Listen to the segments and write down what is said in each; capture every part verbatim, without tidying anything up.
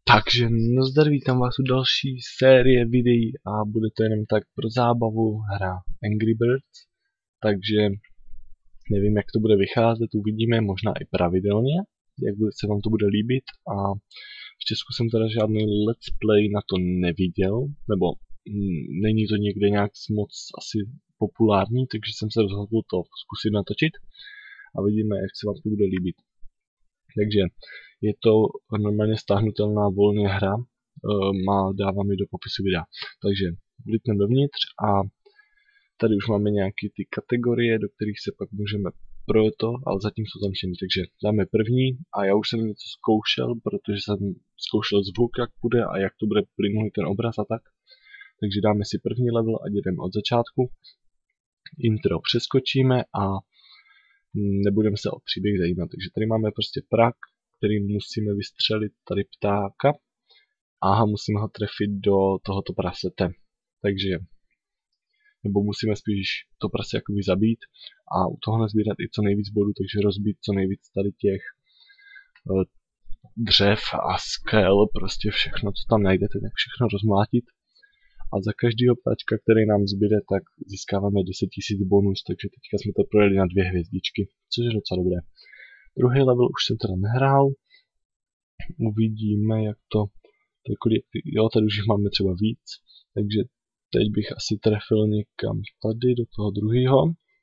Takže nazdar, vítám vás u další série videí a bude to jenom tak pro zábavu hra Angry Birds. Takže nevím, jak to bude vycházet, uvidíme, možná i pravidelně, jak se vám to bude líbit. A v Česku jsem teda žádný let's play na to neviděl, nebo hm, není to někde nějak moc asi populární, takže jsem se rozhodl to zkusit natočit a vidíme, jak se vám to bude líbit. Takže je to normálně stáhnutelná volně hra, má, dávám ji do popisu videa. Takže vlítneme dovnitř a tady už máme nějaké ty kategorie, do kterých se pak můžeme projet to, ale zatím jsou zamčený. Takže dáme první a já už jsem něco zkoušel, protože jsem zkoušel zvuk, jak bude a jak to bude plynulý ten obraz a tak. Takže dáme si první level a jdeme od začátku. Intro přeskočíme a nebudeme se o příběh zajímat. Takže tady máme prostě prak, kterým musíme vystřelit tady ptáka. Aha, musíme ho trefit do tohoto prasete. Takže, nebo musíme spíš to prase jakoby zabít a u toho nazbírat i co nejvíc bodů, takže rozbít co nejvíc tady těch uh, dřev a skel, prostě všechno, co tam najdete, tak všechno rozmlátit. A za každého ptáčka, který nám zbyde, tak získáváme deset tisíc bonus, takže teďka jsme to projeli na dvě hvězdičky, což je docela dobré. Druhý level už jsem teda nehrál, uvidíme, jak to, kolik, jo, tady už máme třeba víc, takže teď bych asi trefil někam tady do toho druhého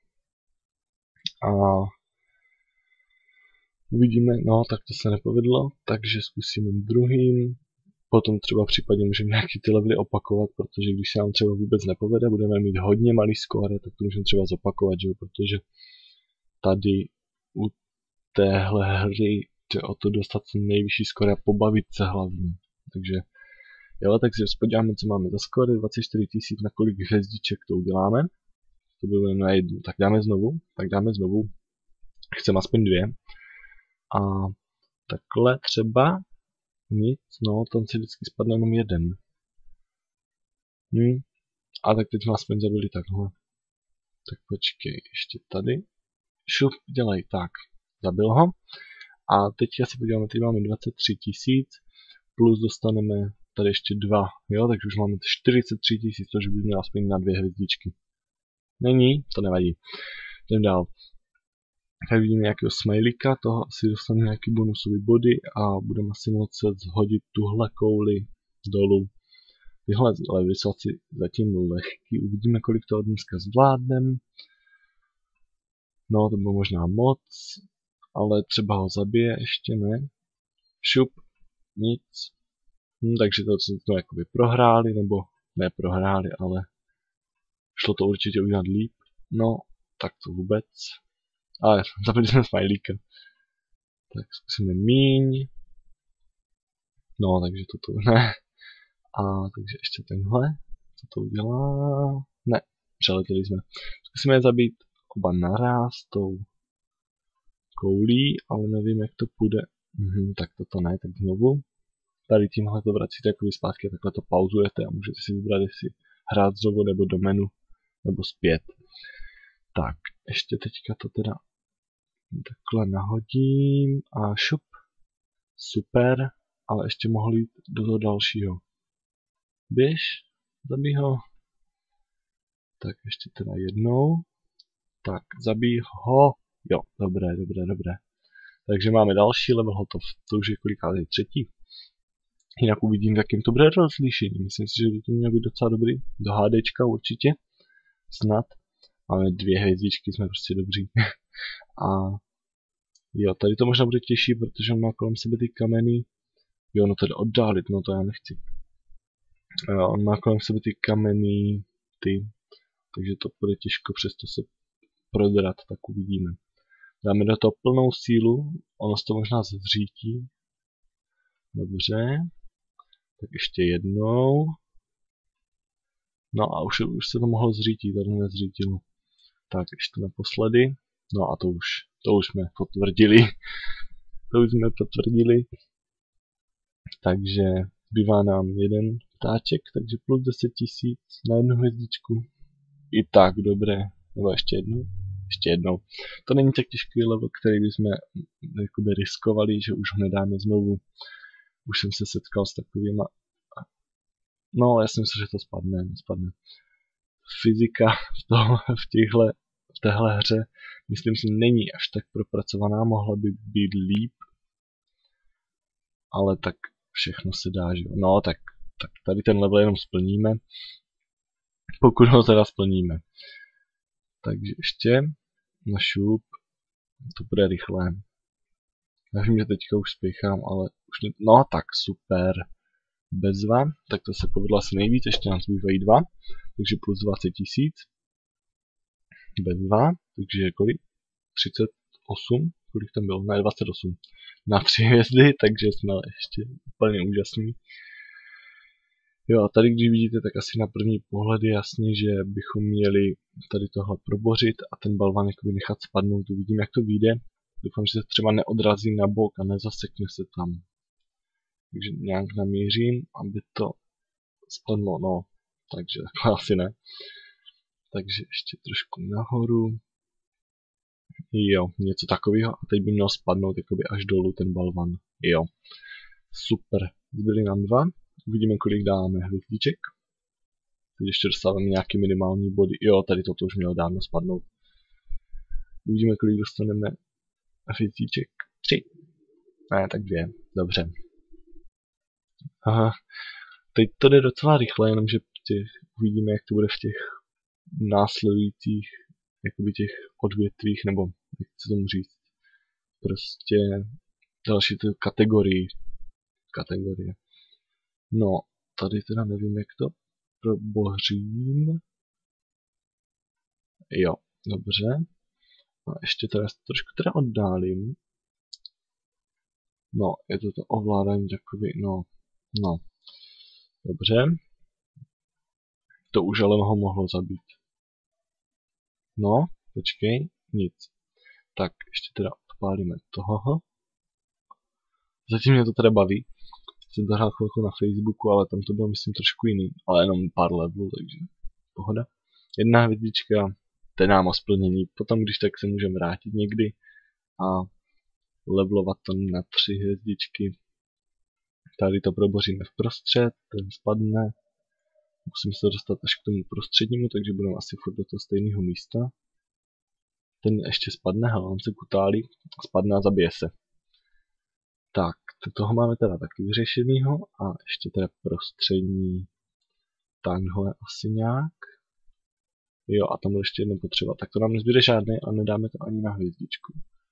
a uvidíme, no tak to se nepovedlo, takže zkusíme druhým. Potom třeba případně můžeme nějaký ty levely opakovat, protože když se nám třeba vůbec nepovede, budeme mít hodně malý skóre, tak to můžeme třeba zopakovat, že? Protože tady u téhle hry jde o to dostat nejvyšší skóre a pobavit se hlavně. Takže jo, takže podíváme, co máme za skóre, dvacet čtyři tisíc, na kolik hvězdiček to uděláme. To bylo na jednu, tak dáme znovu, tak dáme znovu, chceme aspoň dvě. A takhle třeba nic, no, tam si vždycky spadne jenom jeden. Hm. A tak teď jsme aspoň zabili takhle. Tak počkej, ještě tady. Šup, dělej, tak. Zabil ho. A teďka se podíváme, tady máme dvacet tři tisíc, plus dostaneme tady ještě dva, jo, takže už máme čtyřicet tři tisíc, což by mělo aspoň na dvě hvězdičky. Není, to nevadí. Jdem dál. Tak vidíme nějakého smajlíka, toho asi dostaneme nějaký bonusový body a budeme asi moci zhodit tuhle kouli dolů. Tyhle levy jsou asi zatím lehký, uvidíme, kolik toho dneska zvládneme. No, to bylo možná moc, ale třeba ho zabije, ještě ne. Šup, nic. Hm, takže to jsme to jakoby prohráli, nebo neprohráli, ale šlo to určitě udělat líp. No, tak to vůbec. Ale zabili jsme smajlíka. Tak zkusíme míň. No, takže toto ne. A takže ještě tenhle. Co to udělá? Ne, přeletěli jsme. Zkusíme je zabít oba naraz tou koulí, ale nevím, jak to půjde. Mhm, tak toto ne, tak znovu. Tady tímhle to vracíte jakoby zpátky, takhle to pauzujete a můžete si vybrat, jestli hrát znovu nebo do menu, nebo zpět. Tak, ještě teďka to teda takhle nahodím a šup. Super, ale ještě mohl jít do toho dalšího. Běž, zabij ho. Tak ještě teda jednou. Tak, zabij ho. Jo, dobré, dobré, dobré. Takže máme další level hotov. To už je kolikátý třetí. Jinak uvidím, v jakým to bude rozlišení. Myslím si, že by to mělo být docela dobrý. Do HDčka určitě. Snad. Máme dvě hvězdičky, jsme prostě dobří. A jo, tady to možná bude těžší, protože on má kolem sebe ty kameny. Jo, no to jde oddálit, no to já nechci. Jo, on má kolem sebe ty kameny, ty. Takže to bude těžko přesto se prodrat, tak uvidíme. Dáme do toho plnou sílu, ono se to možná zřítí. Dobře. Tak ještě jednou. No a už, už se to mohlo zřítit, tady nezřítilo. Tak ještě naposledy. No a to už, to už jsme potvrdili. To už jsme potvrdili. Takže zbývá nám jeden ptáček, takže plus deset tisíc na jednu hvězdičku. I tak dobré. Nebo ještě jednou. Ještě jednou. To není tak těžký level, který bychom jakoby riskovali, že už ho nedáme znovu. Už jsem se setkal s takovýma... No, ale já si myslím, že to spadne, nespadne. Fyzika v, toho, v, těchhle, v téhle hře, myslím si, není až tak propracovaná, mohla by být líp. Ale tak všechno se dá, že jo. No, tak, tak tady ten level jenom splníme. Pokud ho teda splníme. Takže ještě na šup. To bude rychlé. Já vím, že teďka už spěchám, ale už ne... No tak super. Bezva. Tak to se povedlo asi nejvíc. Ještě nám zbývají dva. Takže plus dvacet tisíc. Bezva. Takže kolik? třicet osm. Kolik tam bylo? Ne, dvacet osm. Na tři hvězdy, takže jsme ještě úplně úžasný. Jo, a tady když vidíte, tak asi na první pohled je jasný, že bychom měli tady tohle probořit a ten balvan jakoby nechat spadnout. Uvidím, jak to vyjde. Doufám, že se třeba neodrazí na bok a nezasekne se tam. Takže nějak namířím, aby to spadlo, no, takže takhle asi ne. Takže ještě trošku nahoru. Jo, něco takového. A teď by měl spadnout jakoby až dolů ten balvan. Jo, super. Zbyly nám dva. Uvidíme, kolik dáme hvězdiček. Teď ještě dostáváme nějaké minimální body. Jo, tady toto už mělo dávno spadnout. Uvidíme, kolik dostaneme hvězdiček. Tři. Ne, tak dvě. Dobře. Aha. Teď to jde docela rychle, jenomže těch, uvidíme, jak to bude v těch následujících jakoby těch odvětvích, nebo jak se tomu říct. Prostě další ty kategorii. Kategorie. No, tady teda nevím, jak to probořím. Jo, dobře. A ještě teda trošku teda oddálím. No, je to to ovládání takový, no, no. Dobře. To už ale ho mohlo zabít. No, počkej, nic. Tak, ještě teda odpálíme toho. Zatím mě to teda baví. Jsem to hrál chvilku na Facebooku, ale tam to bylo, myslím, trošku jiný. Ale jenom pár levelů, takže pohoda. Jedna hvězdička, ten nám o splnění. Potom, když tak se můžeme vrátit někdy a levelovat to na tři hvězdičky. Tady to proboříme vprostřed, ten spadne. Musím se dostat až k tomu prostřednímu, takže budeme asi furt do toho stejného místa. Ten ještě spadne, hele, on se kutálí, spadne a zabije se. Tak, toho máme teda taky vyřešenýho a ještě teda prostřední takhle asi nějak. Jo, a tam bude ještě jedno potřeba. Tak to nám nezbyde žádný a nedáme to ani na hvězdičku.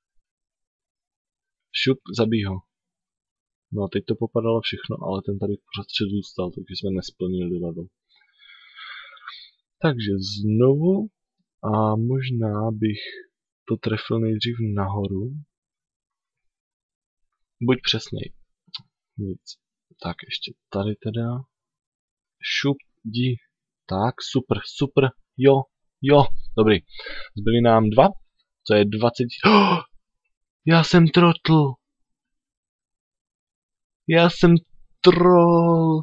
Šup, zabij ho. No a teď to popadalo všechno, ale ten tady prostřed zůstal, takže jsme nesplnili level. Takže znovu a možná bych to trefil nejdřív nahoru. Buď přesnej. Nic. Tak ještě tady teda. Šup, jdi. Tak, super, super. Jo, jo. Dobrý. Zbyly nám dva. To je dvacet. Oh, já jsem trotl. Já jsem troll.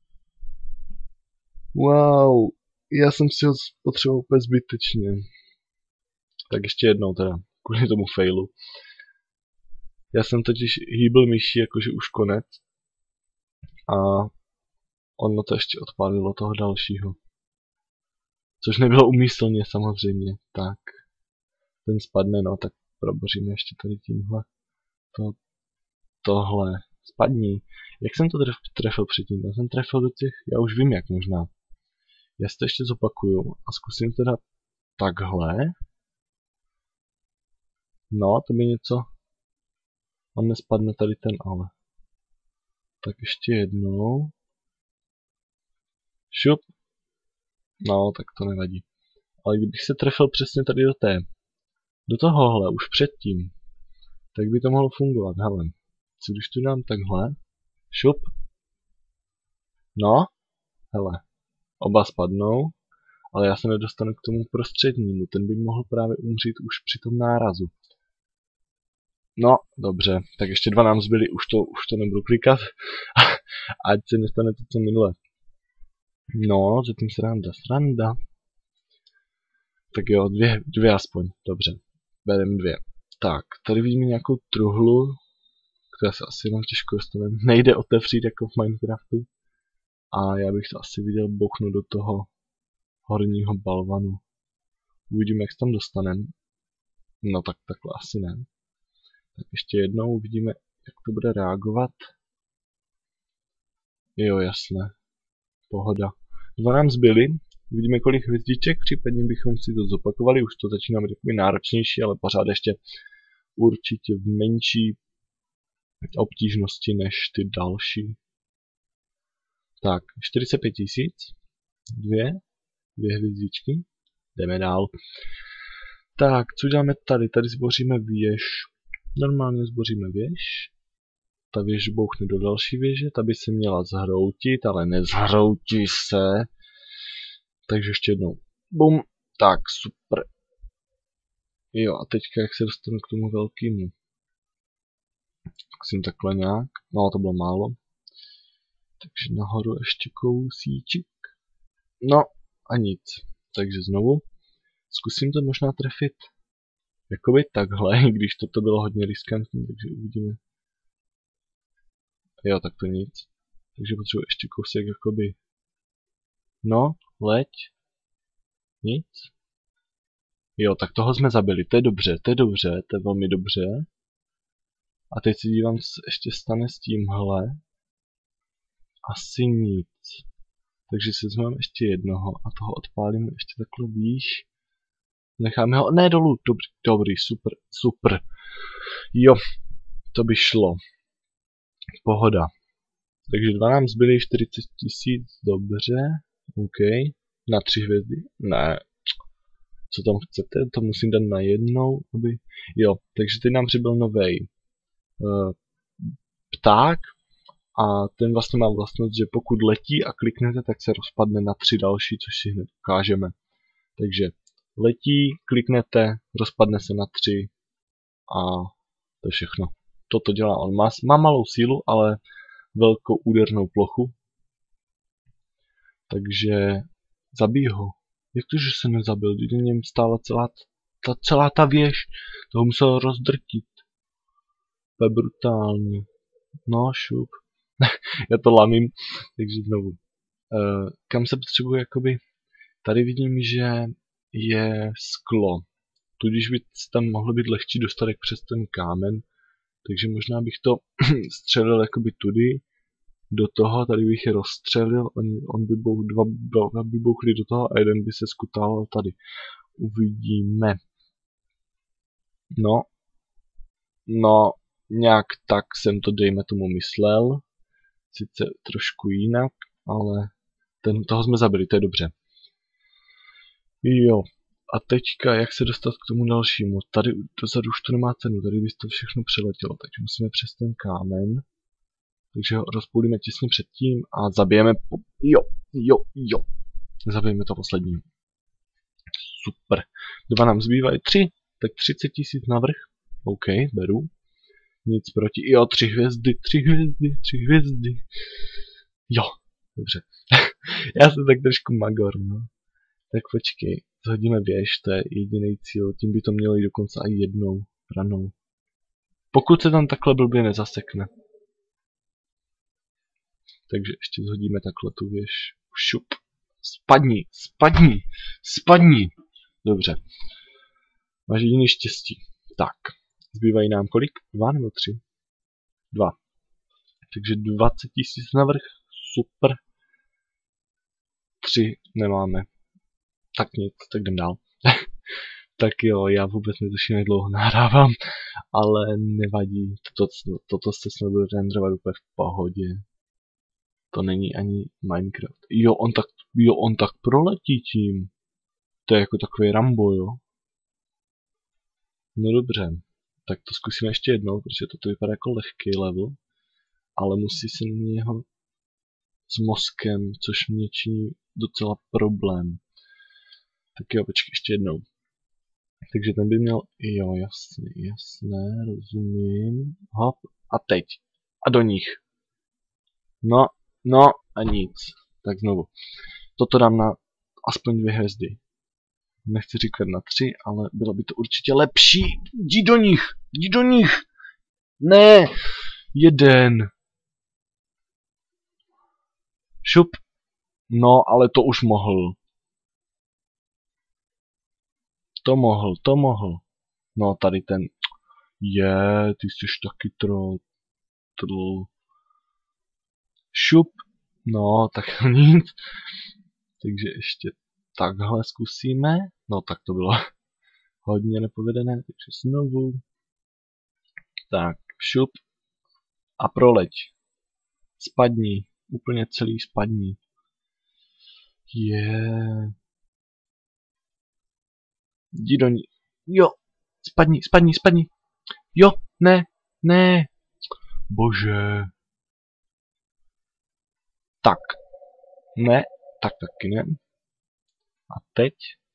Wow. Já jsem si ho potřeboval úplně zbytečně. Tak ještě jednou teda. Kvůli tomu failu. Já jsem totiž hýbil myší, jakože už konec. A ono to ještě odpálilo toho dalšího. Což nebylo umyslně samozřejmě. Tak. Ten spadne, no tak proboříme ještě tady tímhle. To, tohle. Spadni. Jak jsem to trefil předtím? Já jsem trefil do těch, já už vím jak možná. Já si to ještě zopakuju a zkusím teda takhle. No, to by něco. On nespadne tady ten ale. Tak ještě jednou. Šup. No, tak to nevadí. Ale kdybych se trefil přesně tady do té. Do tohohle, už předtím. Tak by to mohlo fungovat, hele. Co když tu dám takhle? Šup. No. Hele. Oba spadnou. Ale já se nedostanu k tomu prostřednímu. Ten by mohl právě umřít už při tom nárazu. No, dobře, tak ještě dva nám zbyly, už to, už to nebudu klikat, ať se nestane to, co minule. No, zatím sranda, sranda. Tak jo, dvě, dvě aspoň, dobře, bereme dvě. Tak, tady vidíme nějakou truhlu, které se asi jenom těžko dostaneme. Nejde otevřít jako v Minecraftu. A já bych to asi viděl bouchnout do toho horního balvanu. Uvidíme, jak se tam dostaneme. No tak takhle asi ne. Tak ještě jednou uvidíme, jak to bude reagovat. Jo, jasné. Pohoda. Dva nám zbyly. Uvidíme, kolik hvězdiček, případně bychom si to zopakovali. Už to začíná být takový náročnější, ale pořád ještě určitě v menší obtížnosti než ty další. Tak, čtyřicet pět tisíc. Dvě. Dvě hvězdičky. Jdeme dál. Tak, co děláme tady? Tady zboříme věž. Normálně zboříme věž. Ta věž bouchne do další věže. Ta by se měla zhroutit, ale nezhroutí se. Takže ještě jednou. Bum. Tak, super. Jo, a teďka jak se dostanu k tomu velkému. Zkusím takhle nějak. No, to bylo málo. Takže nahoru ještě kousíček. No, a nic. Takže znovu. Zkusím to možná trefit. Jakoby takhle, když toto bylo hodně riskantní, takže uvidíme. Jo, tak to nic. Takže potřebuji ještě kousek jakoby. No, leď. Nic. Jo, tak toho jsme zabili, to je dobře, to je dobře, to je velmi dobře. A teď se dívám, co ještě stane s tímhle. Asi nic. Takže si vezmeme ještě jednoho a toho odpálím ještě takhle výš. Necháme ho, ne dolů, dobrý, dobrý, super, super. Jo, to by šlo. Pohoda. Takže dva nám zbyly čtyřicet tisíc, dobře. OK. Na tři hvězdy? Ne. Co tam chcete? To musím dát na jednou, aby... Jo, takže teď nám přibyl novej uh, pták. A ten vlastně má vlastnost, že pokud letí a kliknete, tak se rozpadne na tři další, což si hned ukážeme. Takže letí, kliknete, rozpadne se na tři a to je všechno. Toto dělá on. Má, má malou sílu, ale velkou údernou plochu. Takže zabij ho. Jak to, že se nezabil? Když v něm stála celá ta, celá ta věž. Toho musel rozdrtit. To je brutální. No, šup. Já to lamím, takže znovu. Uh, kam se potřebuji, jakoby... Tady vidím, že je sklo. Tudíž by tam mohlo být lehčí dostatek přes ten kámen. Takže možná bych to střelil jakoby tudy. Do toho, tady bych je rozstřelil. On, on by bouch, dva, dva by bouchli do toho a jeden by se skutával tady. Uvidíme. No. No, nějak tak jsem to, dejme tomu, myslel. Sice trošku jinak, ale ten, toho jsme zabili, to je dobře. Jo, a teďka, jak se dostat k tomu dalšímu? Tady dozadu už to nemá cenu, tady by to všechno přeletělo, takže musíme přes ten kámen. Takže ho rozpůlíme těsně předtím a zabijeme, po... jo, jo, jo, zabijeme to poslední. Super, dva nám zbývají, tři, tak třicet tisíc navrch, OK, beru. Nic proti, jo, tři hvězdy, tři hvězdy, tři hvězdy. Jo, dobře. Já jsem tak trošku magor, no. Tak počkej, zhodíme věž, to je jediný cíl, tím by to mělo jít dokonce i jednou ranou. Pokud se tam takhle blbě nezasekne. Takže ještě zhodíme takhle tu věž. Šup. Spadni, spadni, spadni. Dobře. Máš jediný štěstí. Tak. Zbývají nám kolik? Dva nebo tři? Dva. Takže dvacet tisíc navrch. Super. Tři nemáme. Tak nic, tak jdem dál. Tak jo, já vůbec netuším, jak dlouho nahrávám, ale nevadí. Toto, toto se snad bude renderovat úplně v pohodě. To není ani Minecraft. Jo, on tak, jo, on tak proletí tím. To je jako takový Rambo, jo. No dobře. Tak to zkusíme ještě jednou, protože toto vypadá jako lehký level. Ale musí se něho s mozkem, což mě činí docela problém. Tak jo, počkej, ještě jednou. Takže ten by měl, jo, jasně, jasné, rozumím. Hop, a teď. A do nich. No, no a nic. Tak znovu. Toto dám na aspoň dvě hvězdy. Nechci říkat na tři, ale bylo by to určitě lepší. Jdi do nich, jdi do nich. Ne. Jeden. Šup. No, ale to už mohl. To mohl, to mohl. No, tady ten. Je, ty jsi taky troll. Troll. Šup. No, tak nic. Takže ještě takhle zkusíme. No, tak to bylo hodně nepovedené, takže znovu. Tak, šup. A proleď. Spadni. Úplně celý spadni. Je. Yeah. Jdi do ní. Jo. Spadni, spadni, spadni. Jo, ne, ne. Bože. Tak. Ne, tak taky ne. A teď?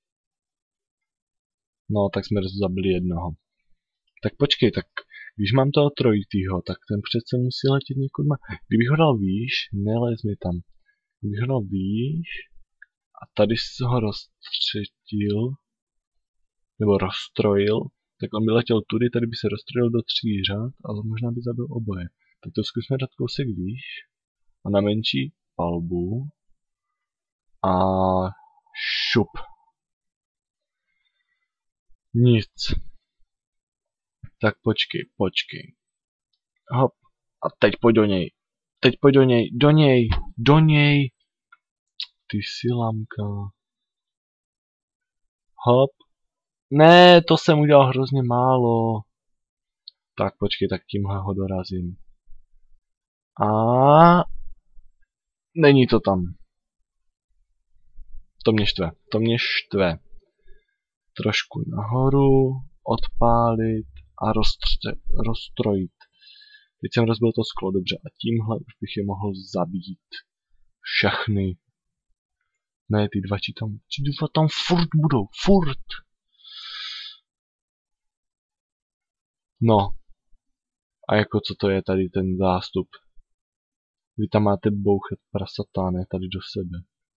No, tak jsme zabili jednoho. Tak počkej, tak když mám toho trojitýho, tak ten přece musí letět někud má. Kdybych ho dal výš, nelez mi tam. Kdybych ho dal výš a tady si ho rozstřetil, nebo rozstrojil, tak on by letěl tudy, tady by se rozstrojil do tří řad, ale možná by zabil oboje. Tak to zkusme dát kousek výš a na menší palbu a šup. Nic. Tak počkej, počkej. Hop. A teď pojď do něj. Teď pojď do něj, do něj, do něj. Ty silamka. Hop. Ne, to jsem udělal hrozně málo. Tak počkej, tak tímhle ho dorazím. A není to tam. To mě štve, to mě štve. Trošku nahoru, odpálit a rozstrojit. Teď jsem rozbil to sklo, dobře, a tímhle už bych je mohl zabít. Všechny. Ne, ty dva či tam, ty dva tam furt budou, furt. No. A jako co to je tady ten zástup? Vy tam máte bouchet prasatá, ne tady do sebe.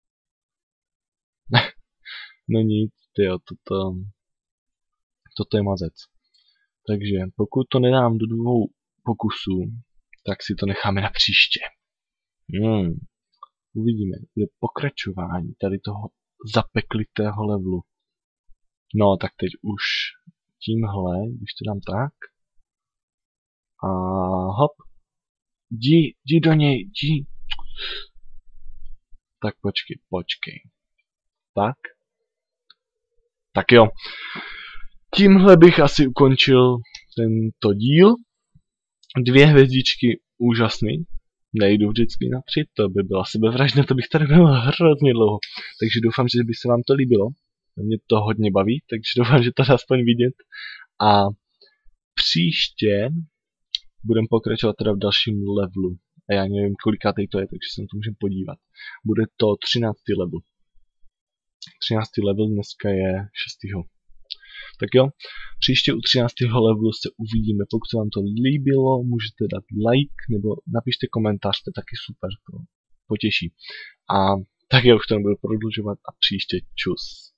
No nic, tyjo, toto, toto je mazec. Takže pokud to nedám do dvou pokusů, tak si to necháme na příště. Hmm. Uvidíme, bude pokračování tady toho zapeklitého levelu. No, tak teď už tímhle, když to dám tak. A hop. Jdi, jdi do něj, jdi. Tak počkej, počkej. Tak. Tak jo. Tímhle bych asi ukončil tento díl. Dvě hvězdičky, úžasný. Nejdu vždycky na tři, to by byla sebevražda, to bych tady byl hrozně dlouho. Takže doufám, že by se vám to líbilo. Mě to hodně baví, takže doufám, že to dá aspoň vidět. A příště budeme pokračovat teda v dalším levelu. A já nevím, kolikátej to je, takže se na to můžeme podívat. Bude to třináctý level. třináctý level dneska je šestého. Tak jo, příště u třináctého levelu se uvidíme. Pokud se vám to líbilo, můžete dát like nebo napište komentář, to je taky super, to potěší. A tak já už to nebudu prodlužovat a příště čus.